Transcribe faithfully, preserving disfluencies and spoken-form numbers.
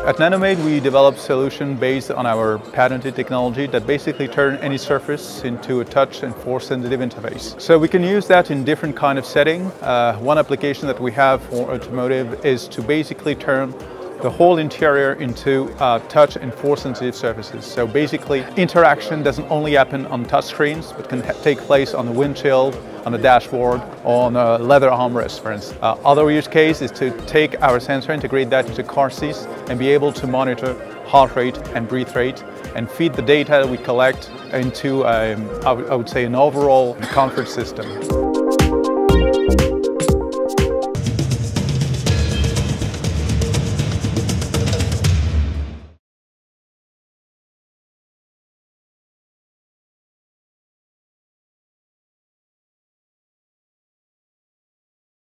At Nanomade, we develop solutions based on our patented technology that basically turn any surface into a touch and force sensitive interface. So we can use that in different kind of setting. Uh, one application that we have for automotive is to basically turn the whole interior into uh, touch and force sensitive surfaces. So basically interaction doesn't only happen on touch screens, but can take place on the windshield, on the dashboard, or on a leather armrest, for instance. Uh, other use case is to take our sensor, integrate that into car seats, and be able to monitor heart rate and breath rate, and feed the data that we collect into, um, I would say, an overall comfort system.